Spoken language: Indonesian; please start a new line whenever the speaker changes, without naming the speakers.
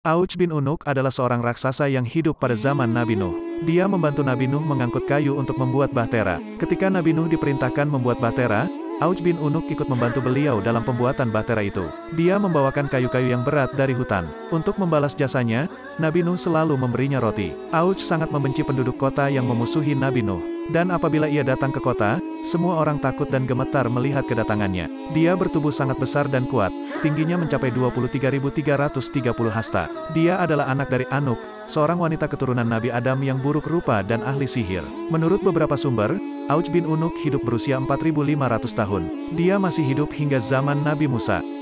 Auj bin Unuk adalah seorang raksasa yang hidup pada zaman Nabi Nuh. Dia membantu Nabi Nuh mengangkut kayu untuk membuat bahtera. Ketika Nabi Nuh diperintahkan membuat bahtera, Auj bin Unuk ikut membantu beliau dalam pembuatan bahtera itu. Dia membawakan kayu-kayu yang berat dari hutan. Untuk membalas jasanya, Nabi Nuh selalu memberinya roti. Auj sangat membenci penduduk kota yang memusuhi Nabi Nuh. Dan apabila ia datang ke kota, semua orang takut dan gemetar melihat kedatangannya. Dia bertubuh sangat besar dan kuat, tingginya mencapai 23.330 hasta. Dia adalah anak dari Anuk, seorang wanita keturunan Nabi Adam yang buruk rupa dan ahli sihir. Menurut beberapa sumber, Auj bin Unuk hidup berusia 4.500 tahun. Dia masih hidup hingga zaman Nabi Musa.